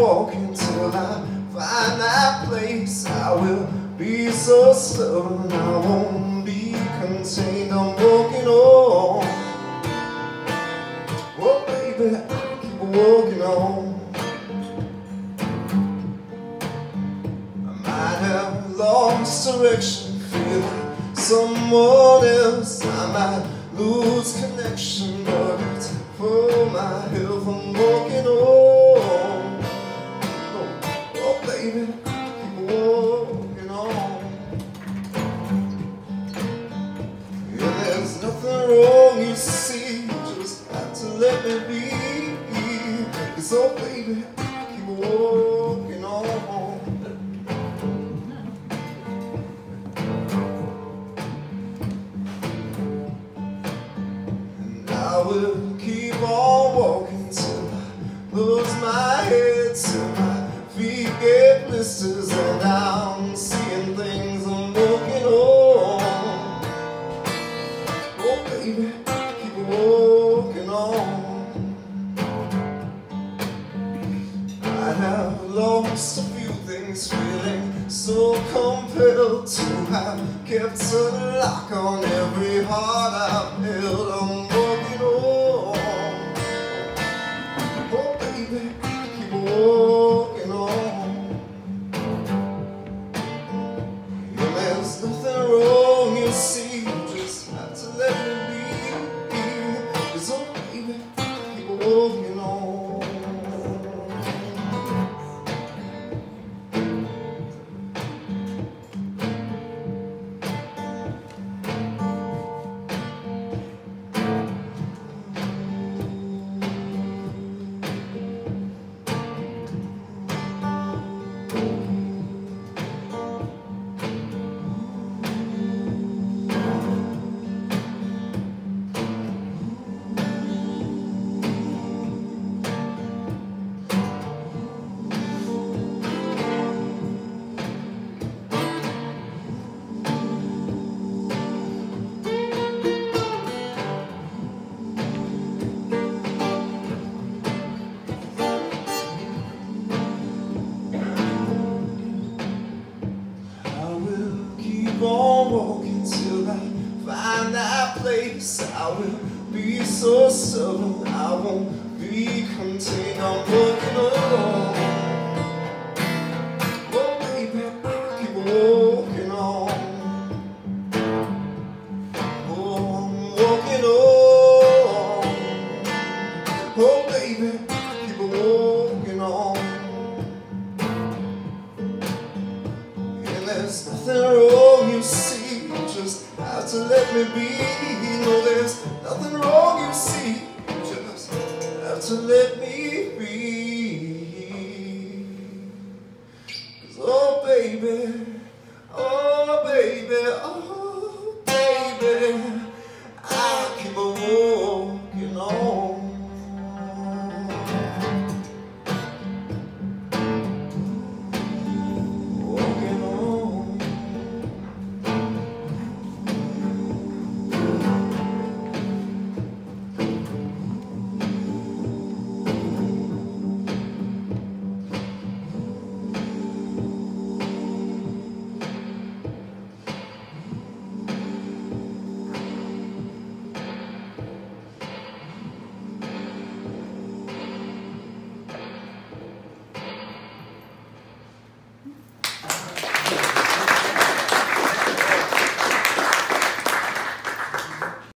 walking till I find that place. I will be so stubborn, I won't be contained. I'm walking on. Oh baby, I keep walking on. I might have lost direction, feeling someone else. I might lose connection, but it's for my health. I'm walking on. Oh baby, keep walking on. Yeah, there's nothing wrong, you see, you just have to let me be. 'Cause oh baby, keep walking on. I will keep on walking till I lose my head, till my feet get blisters and I'm seeing things. I'm walking on. Oh baby, keep walking on. I have lost a few things, feeling so compelled to have kept a lock on every heart I've held. I'm walking on. Oh baby, keep walking on. Yeah, there's nothing wrong, you see, you just have to let me be. 'Cause oh baby, keep walking on. Keep on walking till I find that place. I will be so stubborn, I won't be contained. I'm walking on. Oh baby, keep walking on. Oh, I'm walking on. Oh baby, keep walking on. There's nothing wrong, you see, you just have to let me be. No, there's nothing wrong, you see, you just have to let me be.